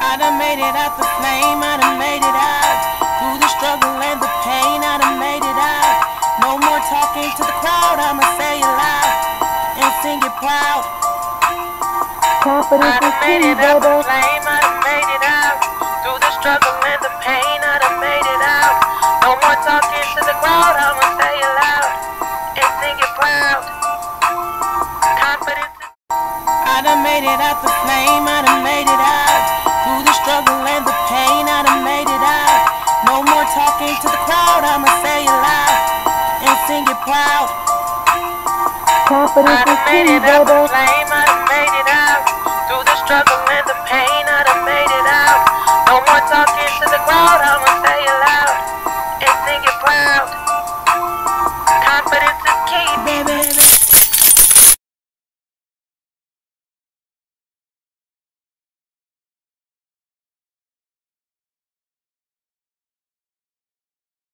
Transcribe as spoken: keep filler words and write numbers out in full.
I done made it out the flame, I done made it out. Through the struggle and the pain, I done made it out. No more talking to the crowd, I'ma say it loud and sing it proud. Confidence is key, I done made it out the baby. flame, I done made it out. Through the struggle and the pain, I done made it out. No more talking to the crowd, I'ma say it loud and sing it proud. Confidence is I done made it out the flame, I done made it out. Through the struggle and the pain, I done made it out. No more talking to the crowd, I'ma say it loud and sing it proud. Confidence I is done key, made it out the baby. flame, I done made it out. Through the struggle and the pain, I done made it out. No more talking to the crowd, I'ma say it loud and sing it proud. Confidence is key, baby.